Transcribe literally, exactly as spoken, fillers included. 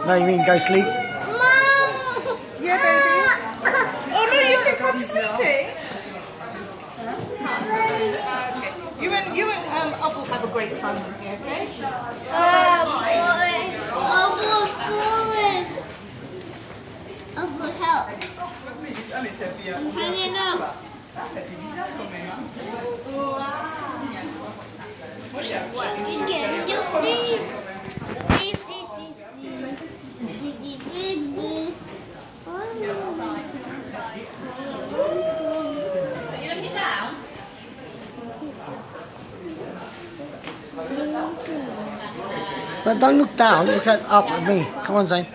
No, you mean go sleep? Yeah, baby. Oh no, you think I'm sleeping? You and you and um, Up will have a great time with me, okay? Oh boy, Up falling. Up will help. I'm hanging up. You can just sleep. Sleep, sleep, sleep, sleep, sleep, sleep, sleep. Are you looking down? But don't look down, look at up at me. Come on, Zane.